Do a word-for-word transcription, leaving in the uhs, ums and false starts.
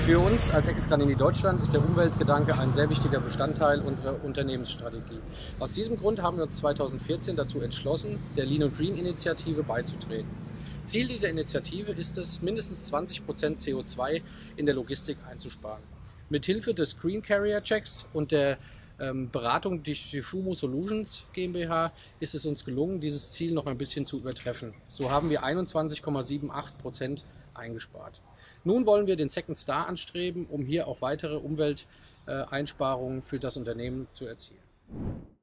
Für uns als Exgranini Deutschland ist der Umweltgedanke ein sehr wichtiger Bestandteil unserer Unternehmensstrategie. Aus diesem Grund haben wir uns zweitausendvierzehn dazu entschlossen, der Lean and Green Initiative beizutreten. Ziel dieser Initiative ist es, mindestens zwanzig Prozent C O zwei in der Logistik einzusparen. Mithilfe des Green Carrier Checks und der ähm, Beratung durch die Fumo Solutions GmbH ist es uns gelungen, dieses Ziel noch ein bisschen zu übertreffen. So haben wir einundzwanzig Komma achtzig Prozent eingespart. Nun wollen wir den Second Star anstreben, um hier auch weitere Umwelteinsparungen für das Unternehmen zu erzielen.